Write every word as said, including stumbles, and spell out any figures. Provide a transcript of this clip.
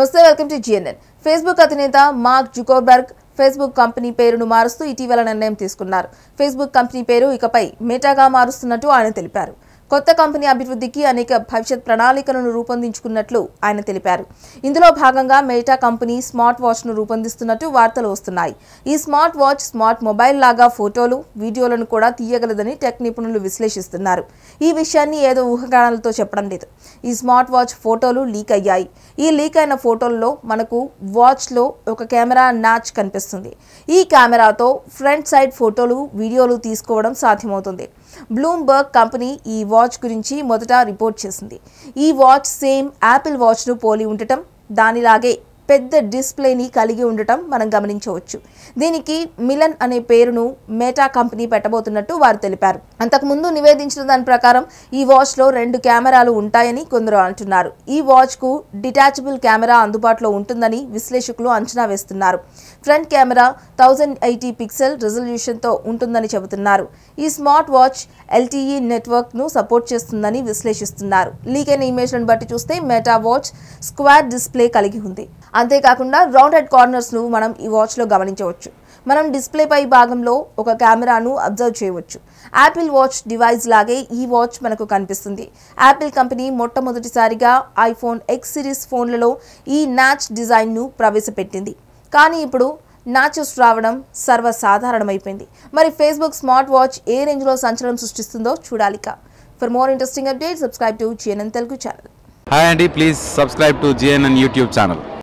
నమస్తే, welcome to G N N. Facebook అధినేత Mark Zuckerberg Facebook company పేరును మారుస్తూ ఇటీవల నిర్ణయం తీసుకున్నారు. ఫేస్బుక్ కంపెనీ పేరు ఇకపై మెటాగా మారుస్తున్నట్టు ఆయన తెలిపారు. కొత్త కంపెనీ అభివృద్ధికి అనేక భవిష్యత్ ప్రణాళికలను రూపొందించుకున్నట్లు ఆయన తెలిపారు. ఇందులో భాగంగా మెటా కంపెనీ స్మార్ట్ వాచ్ ను రూపొందిస్తున్నట్టు వార్తలు వస్తున్నాయి. ఈ స్మార్ట్ వాచ్ స్మార్ట్ మొబైల్ లాగా ఫోటోలు, వీడియోలను కూడా తీయగలదని టెక్ నిపుణులు విశ్లేషిస్తున్నారు. ఈ విషయాన్ని ఏదో ఊహాగానాలతో చెప్పడం లేదు. ఈ స్మార్ట్ వాచ్ ఫోటోలు లీక్ అయ్యాయి. ఈ లీక్ అయిన ఫోటోల్లో మనకు వాచ్ లో ఒక కెమెరా నాచ్ కనిపిస్తుంది. ఈ కెమెరాతో ఫ్రంట్ సైడ్ ఫోటోలు, వీడియోలు తీసుకోవడం సాధ్యమవుతుంది. బ్లూంబర్గ్ కంపెనీ ఈ వాచ్ గురించి మొదట రిపోర్ట్ చేసింది. ఈ వాచ్ సేమ్ యాపిల్ వాచ్ ను పోలి ఉండటం, దానిలాగే పెద్ద డిస్ప్లేని కలిగి ఉండటం మనం గమనించవచ్చు. దీనికి మిలన్ అనే పేరును మెటా కంపెనీ పెట్టబోతున్నట్టు వారు తెలిపారు. అంతకుముందు నివేదించిన దాని ప్రకారం ఈ వాచ్ లో రెండు కెమెరాలు ఉంటాయని కొందరు అంటున్నారు. ఈ వాచ్ కు డిటాచబుల్ కెమెరా అందుబాటులో ఉంటుందని విశ్లేషకులు అంచనా వేస్తున్నారు. Front camera thousand eighty pixel resolution తో ఉంటుందని చెబుతున్నారు. ఈ smart watch N R I network ను సపోర్ట్ చేస్తుందని విశ్లేషిస్తున్నారు. లీక్ అయిన ఇమేజ్లను బట్టి చూస్తే మెటా వాచ్ స్క్వేర్ డిస్ప్లే కలిగి ఉంది. అంతేకాకుండా రౌండెడ్ కార్నర్స్ ను మనం ఈ వాచ్ లో గమనించవచ్చు. మనం డిస్ప్లే పై భాగంలో ఒక కెమెరాను అబ్జర్వ్ చేయవచ్చు. యాపిల్ వాచ్ డివైస్ లాగే ఈ వాచ్ మనకు కనిపిస్తుంది. యాపిల్ కంపెనీ మొట్టమొదటిసారిగా ఐఫోన్ ఎక్స్ సిరీస్ ఫోన్లలో ఈ నాచ్ డిజైన్ ను ప్రవేశపెట్టింది. కానీ ఇప్పుడు నాచెస్ రావడం సర్వసాధారణమైపోయింది. మరి ఫేస్బుక్ స్మార్ట్ వాచ్ ఏ రేంజ్ లో సంచలనం సృష్టిస్తుందో చూడాలిక. For more interesting updates subscribe to G N N Telugu channel. Hi Andy, please subscribe to G N N YouTube channel.